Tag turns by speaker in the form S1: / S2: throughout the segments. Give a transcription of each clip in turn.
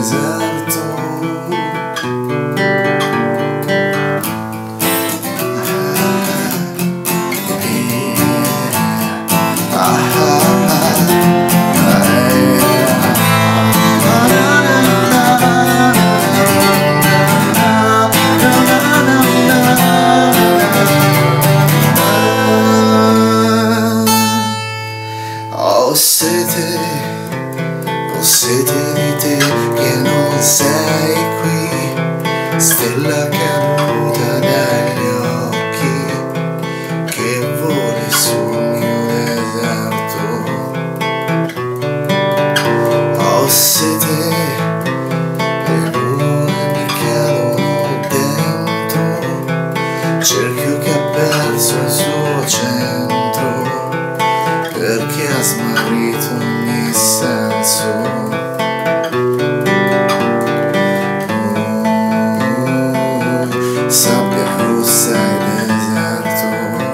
S1: deserto. Ho sete di te che non sei qui, stella caduta dagli occhi, che voli sul mio deserto. Ho sete, le lune mi cadono dentro, cerchio che ha perso il suo centro, perché ha smarrito ogni senso. Sabbia rossa e deserto.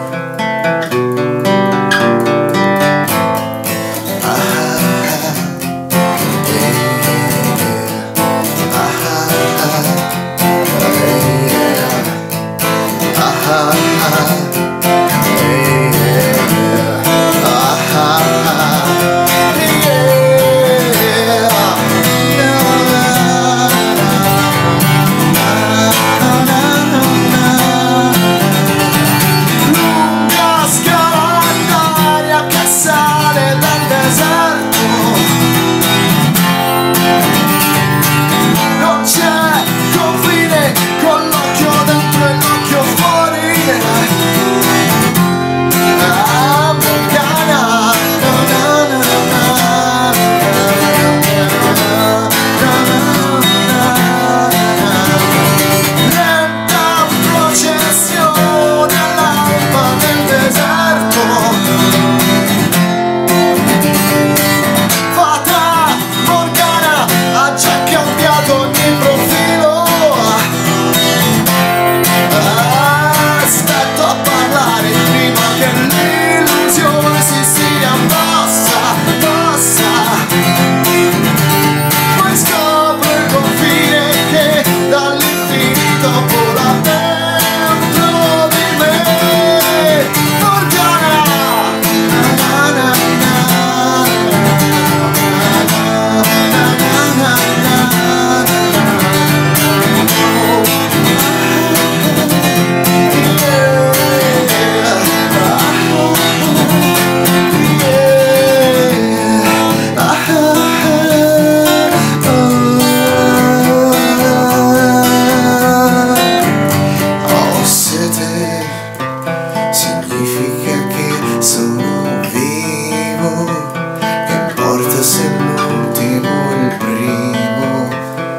S1: Significa che sono vivo, che importa se l'ultimo o il primo,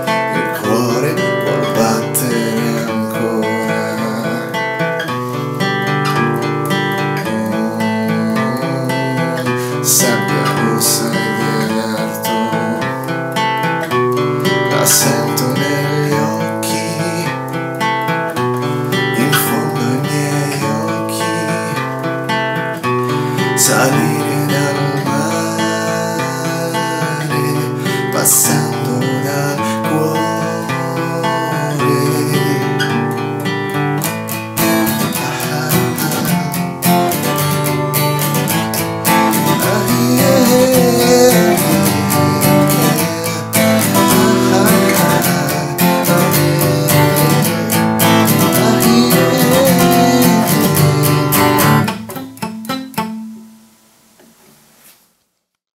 S1: il cuore può battere ancora. Sabbia rossa e deserto.